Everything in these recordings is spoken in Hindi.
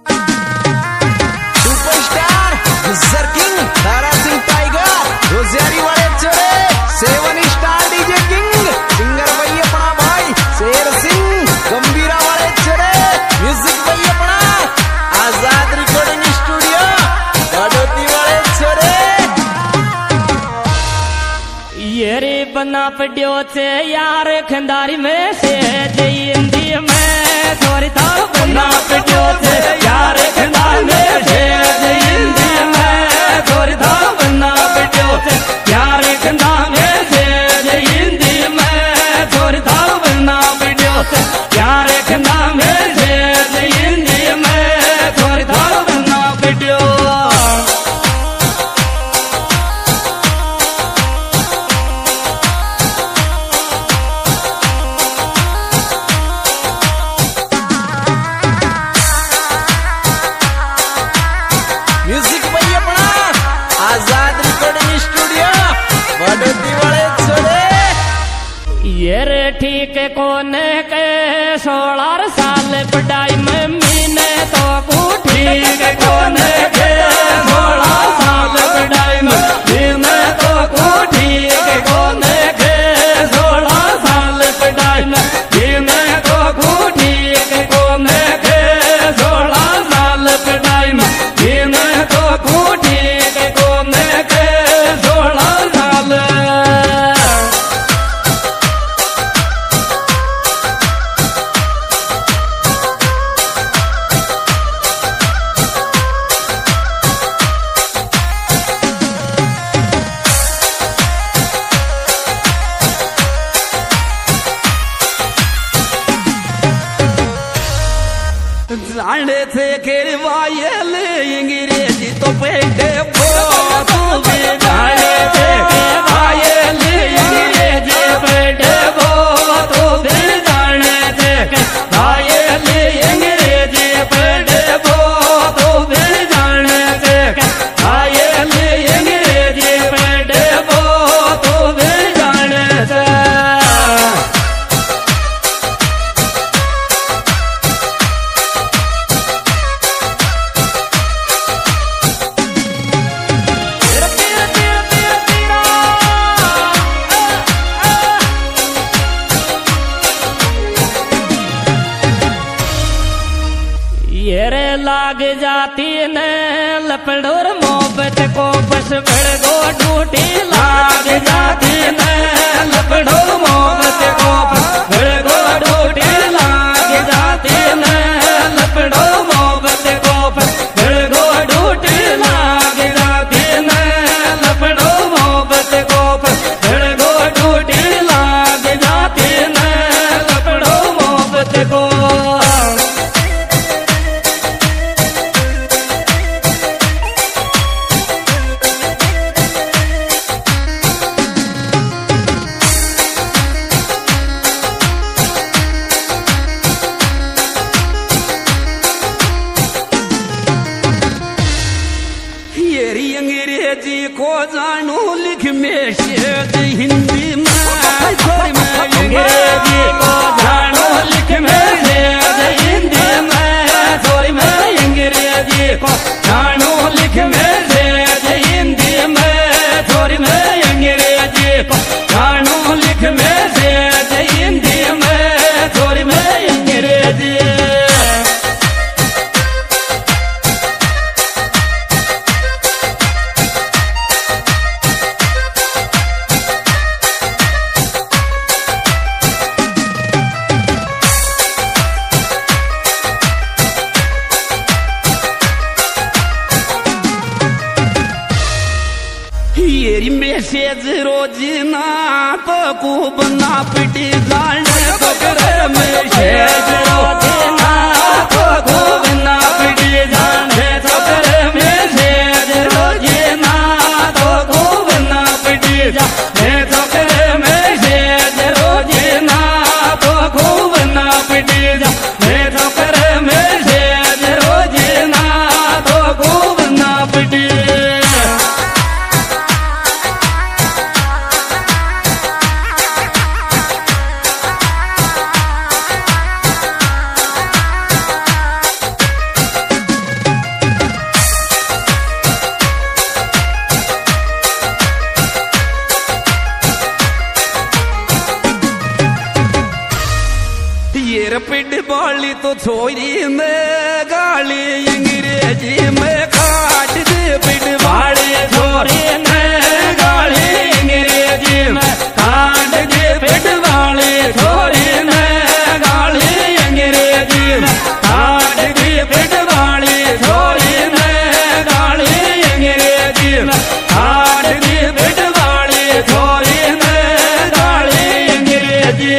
Superstar Gujjar king Tara Singh tiger रोजियारी वाले चोरे 7 स्टार डीजे किंग सिंगर भाई अपना भाई शेर सिंह गंभीरा वाले चोरे म्यूजिक भाई अपना आजाद रिकॉर्डिंग स्टूडियो बड़ोती वाले चोरे। ये रे बना पड्यो से यार खंडारी में से जयंती में थोड़ी था बना पड्यो से यार खंडारी में से जयंती में थोड़ी था बना पड्यो से यार खंडारी में से जयंती में थोड़ी था बना पड्यो से यार खंडारी में से जयंती में थोड़ी था बना पड्यो। म्यूजिक भाई अपना आजाद रिकॉर्डिंग स्टूडियो बड़ोती वाले छोरे। ये रे ठीक कौन के 16 साल पढ़ाई में मीने तो को ठीक कौन के 16 साल पढ़ाई में मीने तो को ठीक कौन के 16 साल पढ़ाई में मीने तो को ठीक कौन के 16 साल पढ़ाई में मीने तो को ठीक कौन के 16 साल। जाने थे खेल वायल अंग्रेजी तो पेटे तू भी जाने थे वायल अंग्रेजी पेटे तू भी जाने थे वायल अंग्रेजी पेटे तू भी जाने थे वायल अंग्रेजी पेटे तू भी जाने थे। ये रे लाग जाती ने लपड़ोर मोहब्बत को बस बड़ गो ढूंढी लाग जाती ने लपड़ोर मोहब्बत को बस बड़ गो ढूंढी लाग जाती ने लपड़ोर मोहब्बत को बस बड़ गो ढूंढी लाग जाती ने लपड़ोर मोहब्बत को बस बड़ गो ढूंढी लाग जाती ने लपड़ोर मोहब्बत को। अंग्रेजी को जानू लिख में शेद हिंदी में अंग्रेजी को जानू लिख में शेद हिंदी में थोड़ी में अंग्रेजी को जानू लिख में शेद हिंदी में थोड़ी में अंग्रेजी को जानू लिख में शेद हिंदी में थोड़ी में अंग्रेजी। येरी मैसेज रोज ना तो को बना पिटी जाने तो करे मैसेज रोज ना तो को बना पिटी जाने तो करे मैसेज रोज ना तो को बना पिटी जाने तो करे मैसेज रोज ना तो को बना पिटी जाने तो करे मैसेज रोज ना तो को बना पिटी। छोरी में गाली अंग्रेजी में काट दे पिटवाड़े छोरी में गाली अंग्रेजी में काट दे पिटवाड़े छोरी में गाली अंग्रेजी में काट दे पिटवाड़े छोरी में गाली अंग्रेजी में काट दे पिटवाड़े छोरी में गाली अंग्रेजी।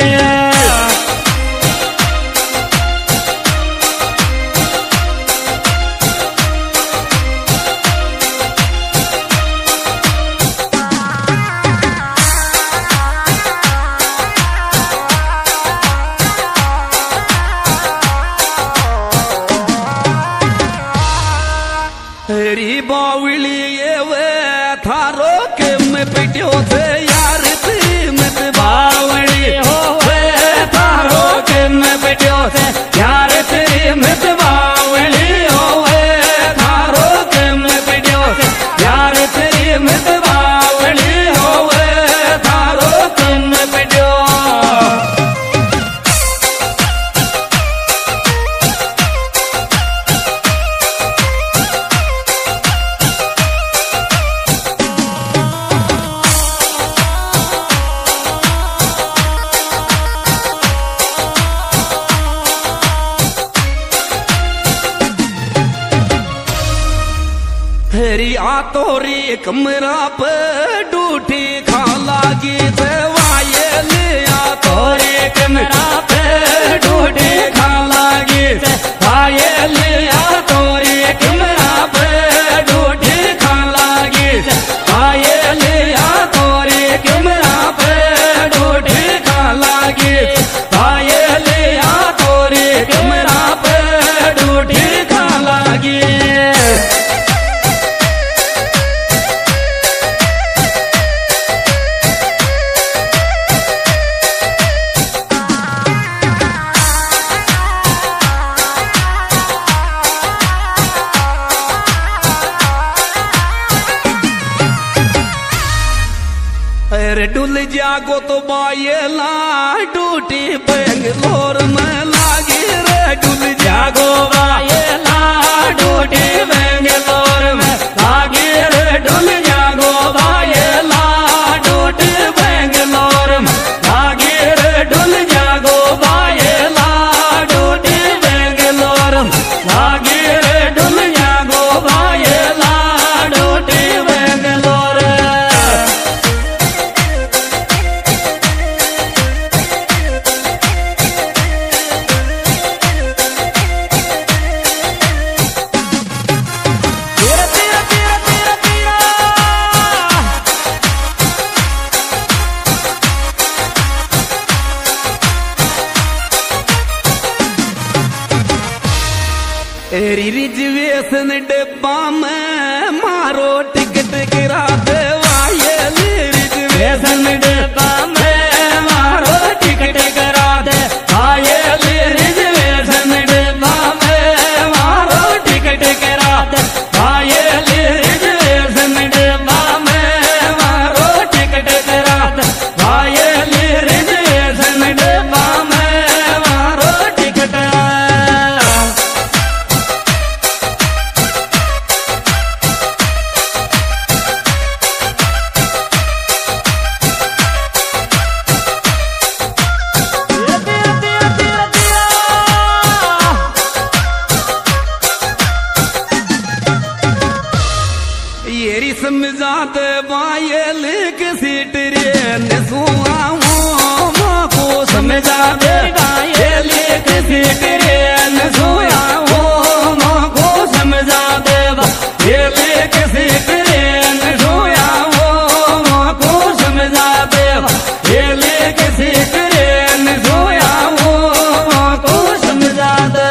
हरी बावली ये वे थारो के में पिटियो थे यार ती मत बावली हो वे थारो के में पिटियो थे यार ती मत बावली हो वे थारो के में पिटियो थे यार ती मत बावली हो वे थारो के में पिटियो। तेरी आतोरी कमरा पे डूठी खा लागी वाये लिया तोरी कमरा पे डूठी खा लागी वाये लिया तोरी कमरा पे डूठी खा लागी वाये लिया तोरी कमरा पे डूठी खा लागी वाये लिया तोरी कमरा पे डूठी खा लागी। अरे डुल जागो तो बायला डूटी बेंगलोर में लागी रे डुल जागो बायला डूटी बेंगलोर में लागी रे डुल जागो बायला डूटी बेंगलोर में लागी रे डुल जागो बायला डूटी बेंगलोर में लागी रे डुल जागो बायला डूटी बेंगलोर। एरी रिजर्वेशन डिब्बा में मारो टिकट गिरा दे वायल रिजर्वेशन डिब्बा में मारो टिकट गिरा दे वायल रिजर्वेशन डिब्बा में मारो टिकट गिरा दे वायल रिजर्वेशन डिब्बा में मारो टिकट गिरा दे वायल रिजर्वेशन डिब्बा में मारो टिकट। येरी समझाते बायल किसी ट्रेन सुआ को समझाते बायल किसी ट्रेन सुआ को समझाते बायल किसी ट्रेन सुआ को समझाते बायल किसी ट्रेन सुआ को समझाते।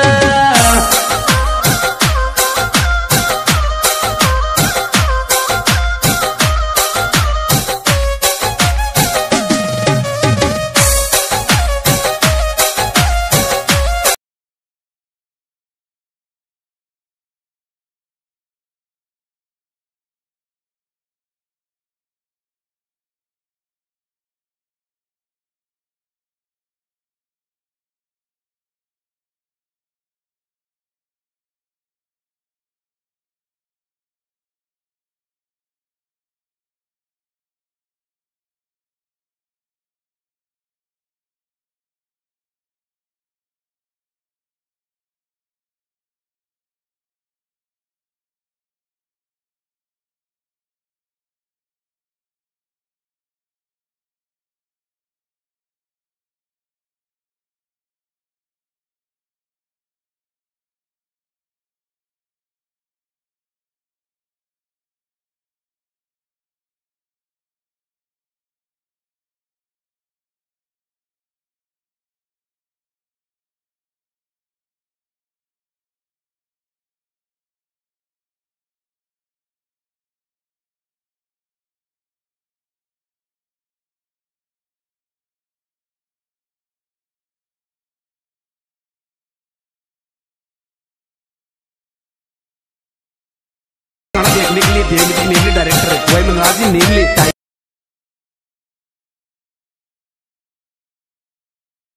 नेगली डायरेक्टर वही मंगराज जी नेगली